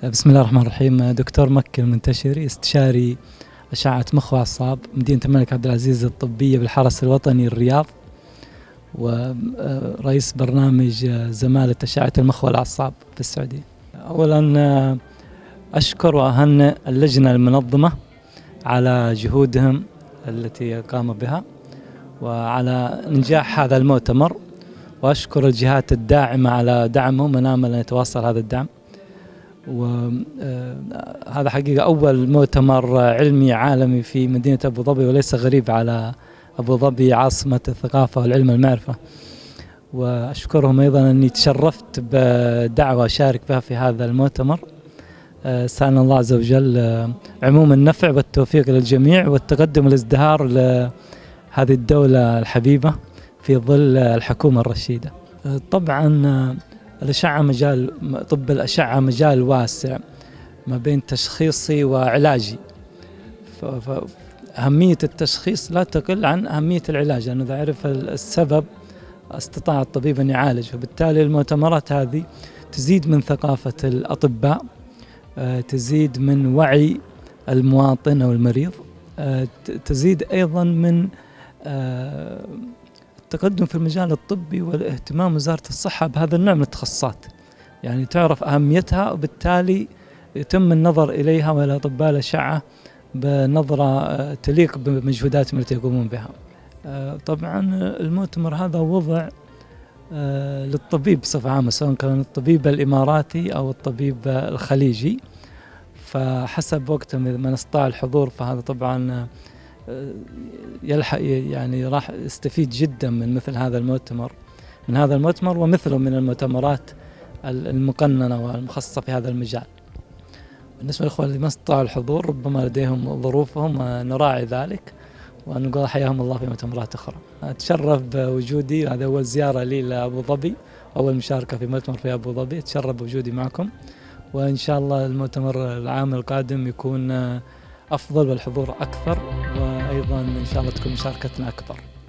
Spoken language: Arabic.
بسم الله الرحمن الرحيم. دكتور مكي المنتشري، استشاري أشعة مخ وأعصاب مدينة الملك عبد العزيز الطبية بالحرس الوطني الرياض، ورئيس برنامج زمالة أشعة المخ والأعصاب في السعودية. أولا أشكر وأهنئ اللجنة المنظمة على جهودهم التي قاموا بها وعلى نجاح هذا المؤتمر، وأشكر الجهات الداعمة على دعمهم، ونأمل أن يتواصل هذا الدعم. وهذا حقيقة أول مؤتمر علمي عالمي في مدينة أبو ظبي، وليس غريب على أبو ظبي عاصمة الثقافة والعلم والمعرفة. وأشكرهم أيضا أني تشرفت بدعوة أشارك بها في هذا المؤتمر. سألنا الله عز وجل عموم النفع والتوفيق للجميع والتقدم والازدهار لهذه الدولة الحبيبة في ظل الحكومة الرشيدة. طبعا الأشعة مجال، طب الأشعة مجال واسع ما بين تشخيصي وعلاجي، فأهمية التشخيص لا تقل عن أهمية العلاج، لأنه إذا عرف السبب استطاع الطبيب أن يعالج. فبالتالي المؤتمرات هذه تزيد من ثقافة الأطباء، تزيد من وعي المواطن أو المريض، تزيد أيضا من التقدم في المجال الطبي والاهتمام وزارة الصحة بهذا النوع من التخصصات، يعني تعرف أهميتها، وبالتالي يتم النظر إليها وإلى أطباء الأشعة بنظرة تليق بمجهوداتهم التي يقومون بها. طبعا المؤتمر هذا وضع للطبيب بصفة عامة، سواء كان الطبيب الإماراتي أو الطبيب الخليجي، فحسب وقت من استطاع الحضور، فهذا طبعا يلحق يعني راح يستفيد جدا من مثل هذا المؤتمر، ومثله من المؤتمرات المقننة والمخصصة في هذا المجال. بالنسبة للإخوة اللي ما استطاعوا الحضور، ربما لديهم ظروفهم، نراعي ذلك ونقول حياهم الله في مؤتمرات أخرى. أتشرف بوجودي، هذا أول زيارة لي لأبو ظبي، أول مشاركة في مؤتمر في أبو ظبي. أتشرف بوجودي معكم، وإن شاء الله المؤتمر العام القادم يكون أفضل والحضور أكثر، وأيضا إن شاء الله تكون مشاركتنا أكبر.